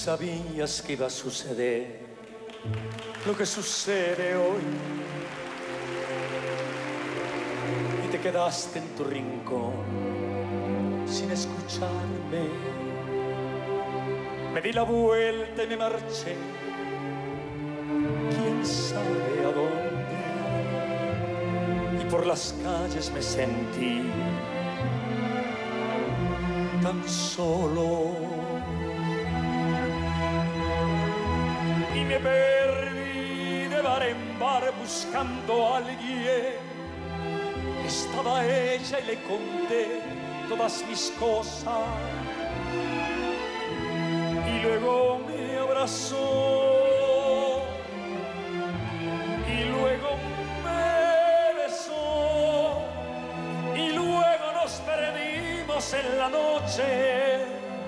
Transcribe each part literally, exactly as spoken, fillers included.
Sabías que iba a suceder lo que sucede hoy y te quedaste en tu rincón sin escucharme. Me di la vuelta y me marché, quién sabe a dónde, y por las calles me sentí tan solo. Y me perdí de bar en bar buscando a alguien. Estaba ella y le conté todas mis cosas. Y luego me abrazó. Y luego me besó. Y luego nos perdimos en la noche.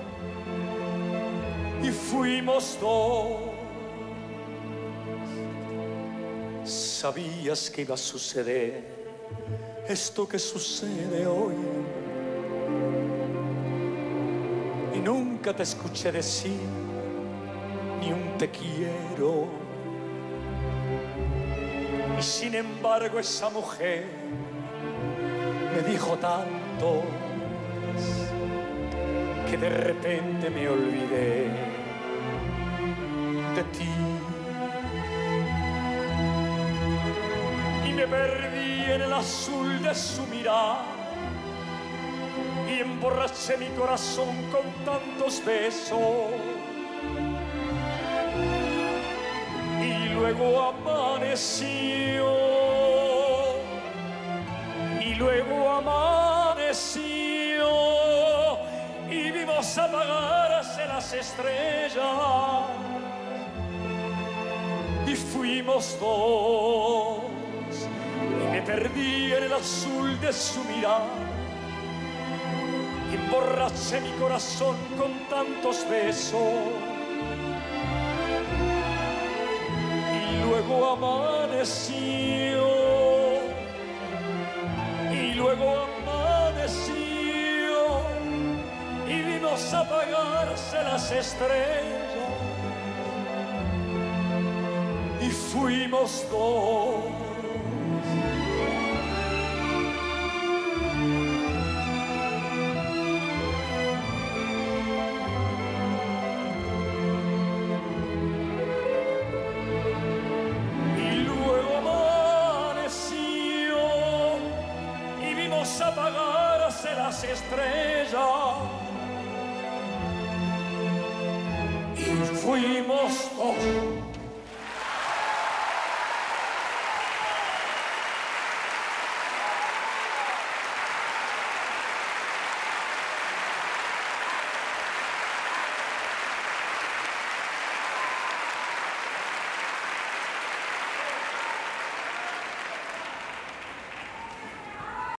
Y fuimos dos. Sabías que iba a suceder esto que sucede hoy y nunca te escuché decir ni un te quiero. Y sin embargo esa mujer me dijo tanto que de repente me olvidé de ti. Me perdí en el azul de su mirada y emborraché mi corazón con tantos besos. Y luego amaneció, y luego amaneció, y vimos apagarse las estrellas, y fuimos dos. Me perdí en el azul de su mirada y emborraché mi corazón con tantos besos. Y luego amaneció, y luego amaneció, y vimos apagarse las estrellas, y fuimos dos. Apagarse las estrellas y fuimos dos.